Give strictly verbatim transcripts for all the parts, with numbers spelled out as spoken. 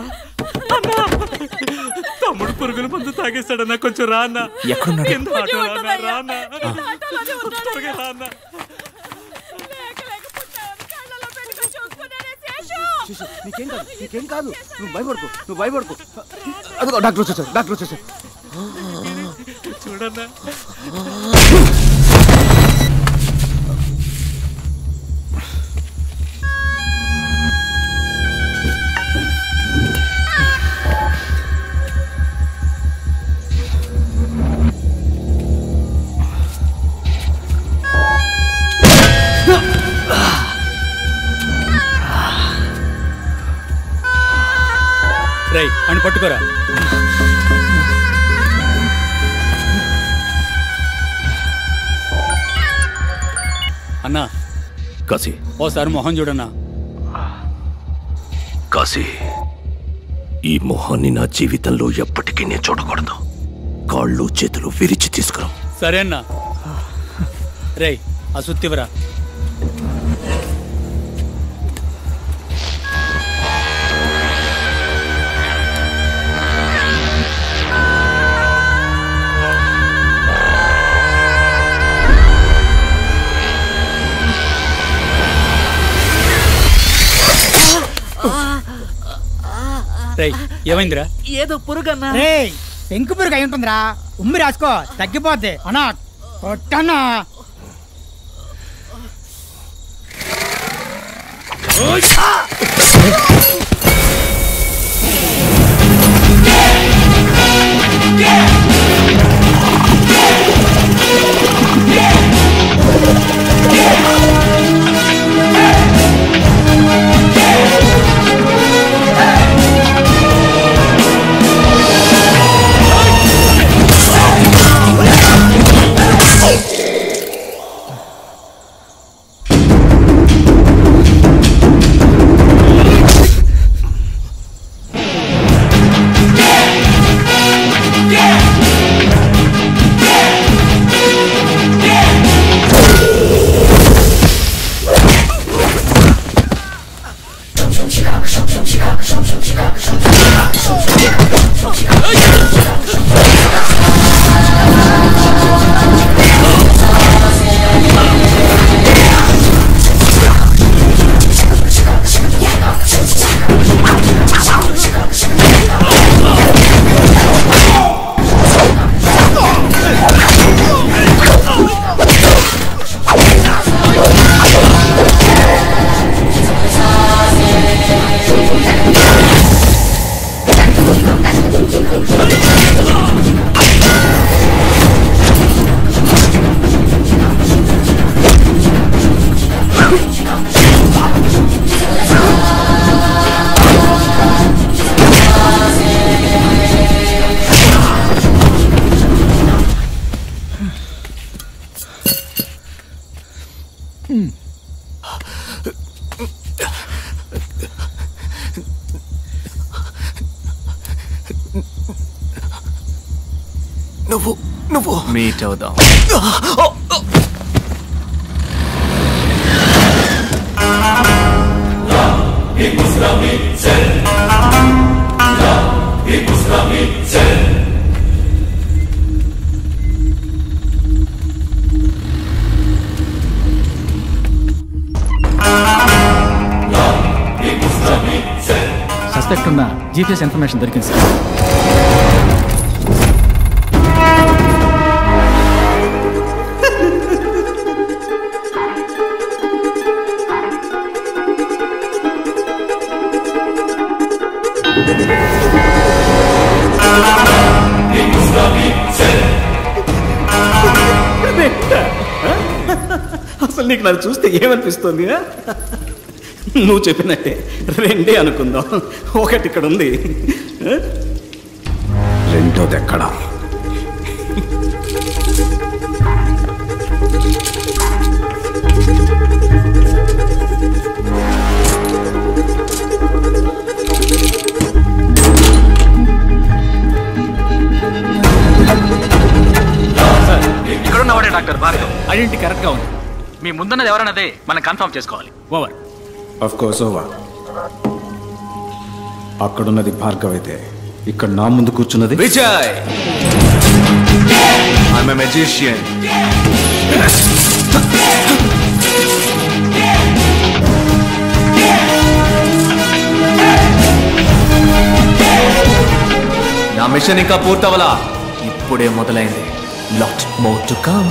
తమ్ముడు పురుగుల మందు తాగేస్తాడన్నా, కొంచెం రా అన్న. నీకేం కాదు, నీకేం కాదు, నువ్వు భయపడుకో, నువ్వు భయపడుకో. అదిగో డాక్టర్ వచ్చేసారు, డాక్టర్ వచ్చేసారు. చూడన్నా. రై అని పట్టుకోరా. అన్నా కాశీ, ఓసారి మొహం చూడన్నా. కాశీ, ఈ మొహాన్ని నా జీవితంలో ఎప్పటికీ నేను చూడకూడదు. కాళ్ళు చేతులు విరిచి తీసుకురా. సరే అన్నా. రై ఆ సుత్తివరా. ఏమైందిరా? ఏదో పురుగన్నా. పెంకు పురుగు అయి ఉంటుందిరా. ఉమ్మి రాసుకో, తగ్గిపోద్ది. అన్నా కొట్టన్నా. నువ్వు నువ్వు మీట్ అవుదాం. సస్పెక్ట్ ఉన్న జీపీఎస్ ఇన్ఫర్మేషన్ దొరికింది సార్. అసలు నీకు నన్ను చూస్తే ఏమనిపిస్తుంది? నువ్వు చెప్పినట్టే రెండే అనుకుందాం. ఒకటి ఇక్కడ ఉంది, రెండోది ఎక్కడ? ఇక్కడున్నవాడే డాక్టర్ భార్గవ్. ఐడెంటిటీ కరెక్ట్ గా ఉంది. మీ ముందున్నది ఎవరన్నదే మనం కన్ఫర్మ్ చేసుకోవాలి. ఓవర్. Of course over. అక్కడున్నది భార్గవ్ అయితే ఇక్కడ నా ముందు కూర్చున్నది విజయ్. I'm a magician. నా మిషన్ ఇంకా పూర్తవలా, ఇప్పుడే మొదలైంది. Lot more to come.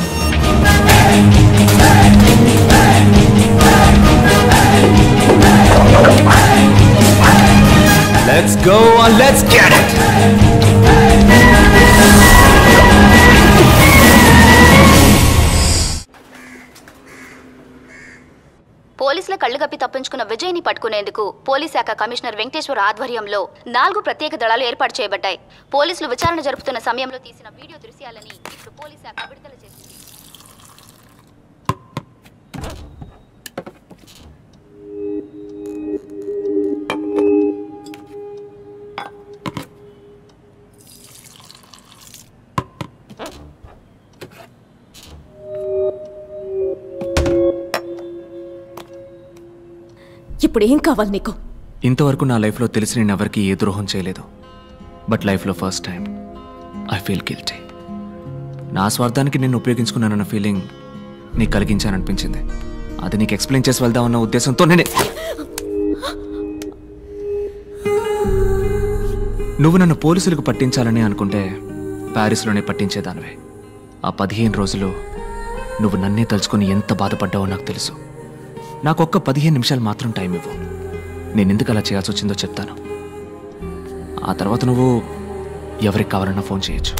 Let's go and let's get it. పోలీసుల కళ్లు గప్పి తప్పించుకున్న విజయ్ని పట్టుకునేందుకు పోలీస్ శాఖ కమిషనర్ వెంకటేశ్వర ఆధ్వర్యంలో నాలుగు ప్రత్యేక దళాలు ఏర్పాటు చేయబడ్డాయి. పోలీసులు విచారణ జరుపుతున్న సమయంలో తీసిన వీడియో దృశ్యాలని ఇప్పుడు పోలీస్ శాఖ విడుదల చేసింది. ఇప్పుడు ఏం కావాలి నీకు? ఇంతవరకు నా లైఫ్లో తెలిసి నేను ఎవరికి ఏ ద్రోహం చేయలేదు. బట్ లైఫ్లో first time I feel guilty. నా స్వార్థానికి నేను ఉపయోగించుకున్నానన్న ఫీలింగ్ నీకు కలిగించాననిపించింది. అది నీకు ఎక్స్ప్లెయిన్ చేసి వెళ్దామన్న ఉద్దేశంతో నేనే. నువ్వు నన్ను పోలీసులకు పట్టించాలని అనుకుంటే ప్యారిస్లోనే పట్టించేదానివే. ఆ పదిహేను రోజులు నువ్వు నన్నే తలుచుకొని ఎంత బాధపడ్డావో నాకు తెలుసు. నాకు ఒక్క పదిహేను నిమిషాలు మాత్రం టైం ఇవ్వు. నేను ఎందుకు అలా చేయాల్సి వచ్చిందో చెప్తాను. ఆ తర్వాత నువ్వు ఎవరికి కావాలన్నా ఫోన్ చేయొచ్చు.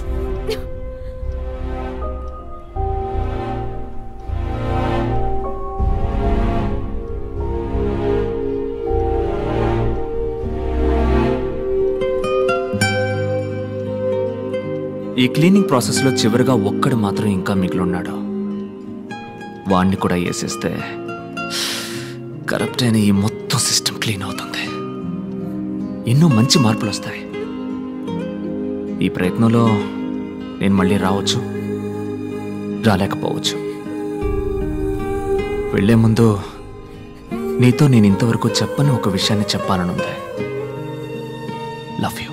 ఈ క్లీనింగ్ ప్రాసెస్లో చివరిగా ఒక్కడు మాత్రం ఇంకా మిగిలిన్నాడు. వాణ్ణి కూడా వేసేస్తే కరప్ట్ అయిన ఈ మొత్తం సిస్టమ్ క్లీన్ అవుతుంది. ఎన్నో మంచి మార్పులు వస్తాయి. ఈ ప్రయత్నంలో నేను మళ్ళీ రావచ్చు, రాలేకపోవచ్చు. వెళ్లే ముందు నీతో నేను ఇంతవరకు చెప్పని ఒక విషయాన్ని చెప్పాలనుంది. Love you.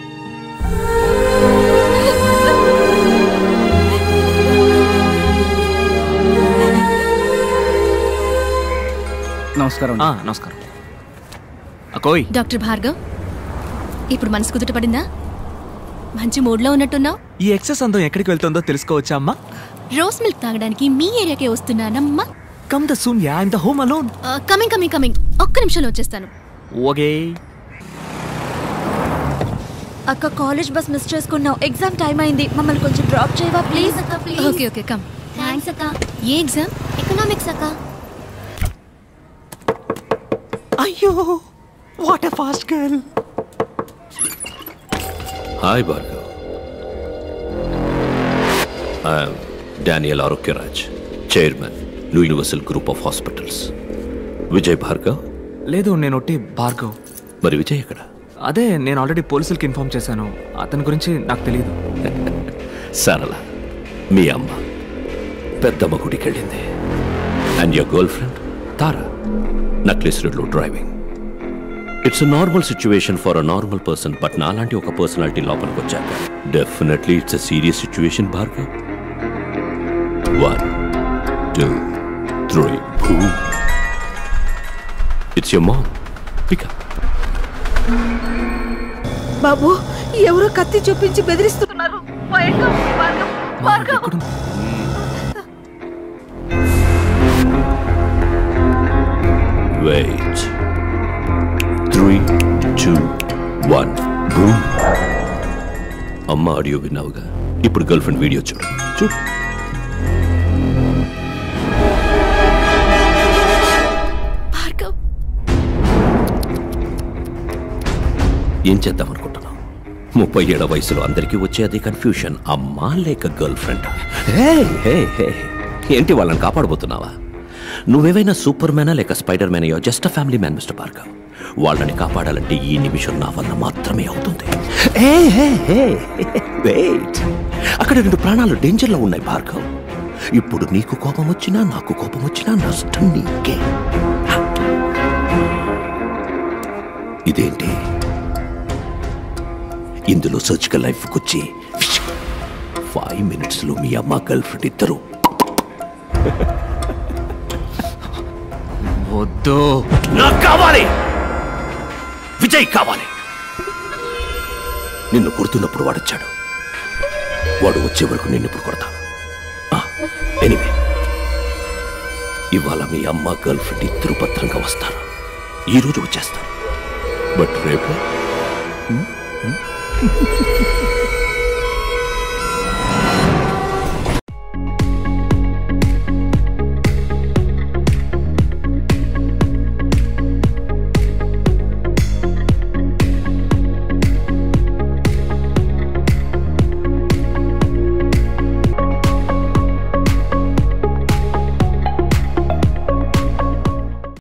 నమస్కారం. నమస్కారం. అకోయ్. డాక్టర్ భార్గవ్, ఇప్పుడు మనసు కుదుట పడిందా? మంచి మూడ్లో ఉన్నట్టున్నావు. ఈ ఎక్సెస్ అందం ఎక్కడికి వెళ్తుందో తెలుసుకోవచ్చా అమ్మా? రోస్ మిల్క్ తాగడానికి మీ ఏరియాకే వస్తున్నానమ్మా. Come the soon ya in the home alone. Coming coming coming ఒక్క నిమిషంలో వచ్చేస్తాను. ఓకే. అక్క, కాలేజ్ బస్ మిస్ చేసుకున్నావు. ఎగ్జామ్ టైం అయింది. మమ్మల్ని కొంచెం డ్రాప్ చేయవా ప్లీజ్? అక్క please. Okay okay come. Thanks అక్క. ఏ ఎగ్జామ్? ఎకనామిక్స్ అక్క. అయ్యో, what a fast girl. Hi Bhargav. I'm Daniel Arogyaraj, chairman universal group of hospitals. Vijay Bhargav? లేదు, నేను ఒట్టి భార్గవ్. మరి విజయ్ ఎక్కడ? అదే నేను ఆల్రెడీ పోలీసులకి ఇన్ఫార్మ్ చేశాను. అతని గురించి నాకు తెలియదు. సరళ మీ అమ్మ పెద్దమ్మ గుడికి వెళ్ళింది. And your girl friend Tara necklace రోడ్లో driving. It's a normal situation for a normal person. But నాలాంటి ఒక పర్సనాలిటీ లోపలికి వచ్చాక definitely it's a serious situation Bhargav. One two three boom. It's your mom. Pick up. బాబు, ఎవరో కత్తి చూపించి బెదిరిస్తున్నారు. Wait. Three two one boom. అమ్మ ఆడియో విన్నావుగా, ఇప్పుడు గర్ల్ ఫ్రెండ్ వీడియో చూడు. చూడు. ఏం చేద్దాం అనుకుంటున్నావు? ముప్పై ఏళ్ల వయసులో అందరికీ వచ్చే అదే కన్ఫ్యూషన్. అమ్మా లేక గర్ల్ ఫ్రెండ్? ఏంటి వాళ్ళని కాపాడబోతున్నావా? నువ్వేవైనా సూపర్ మ్యానా లేక స్పైడర్ మ్యాన్? అయ్యో just a family man mister Bhargav. వాళ్ళని కాపాడాలంటే ఈ నిమిషం నా వల్ల మాత్రమే అవుతుంది. వెయిట్, అక్కడ రెండు ప్రాణాలు డేంజర్లో ఉన్నాయి భార్గవ్. ఇప్పుడు నీకు కోపం వచ్చినా నాకు కోపం వచ్చినా నష్టం నీకే. ఇదేంటి ఇందులో సర్జికల్ లైఫ్కి వచ్చి ఫైవ్ మినిట్స్లో మీ అమ్మ గర్ల్ ఫ్రెండ్ ఇద్దరు. వద్దు, నాకు కావాలి, విజయ్ కావాలి. నిన్ను కొడుతున్నప్పుడు వాడొచ్చాడు, వాడు వచ్చే వరకు నిన్ను ఇప్పుడు కొడతాను. ఎనీవే, ఇవాళ మీ అమ్మ గర్ల్ ఫ్రెండ్ ఇద్దరు భద్రంగా వస్తారు. ఈరోజు వచ్చేస్తారు, బట్ రేపు